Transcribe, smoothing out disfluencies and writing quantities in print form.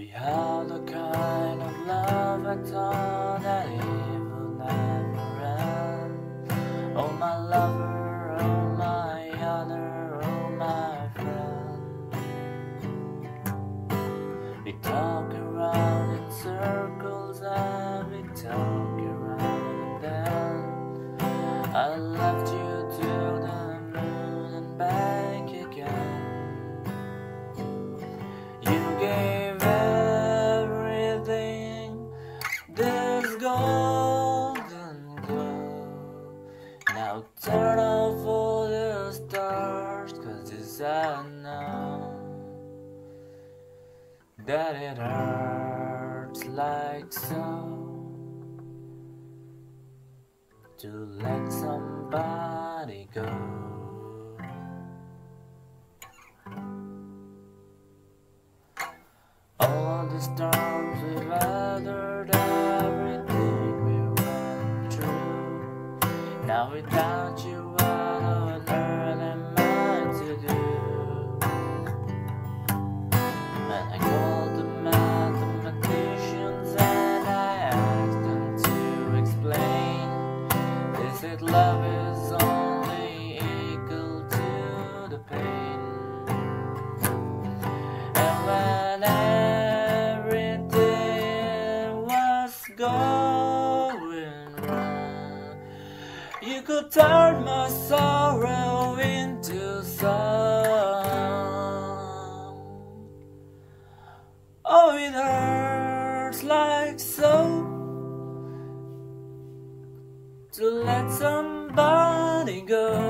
We had the kind of love I thought that it would never end. Oh my lover, oh my other, oh my friend. We talk around in circles and we talk around, and then I left you to the moon and back again. You gave everything this golden glow. Now turn off all the stars, 'cause this I know that it hurts like so to let somebody go. All the storms we weathered, everything we went through. Now without you, what on earth am I to do? When I called the mathematicians and I asked them to explain, they said love is only equal to the pain. And when everything was going wrong, you could turn my sorrow into song. Oh, it hurts like so to let somebody go.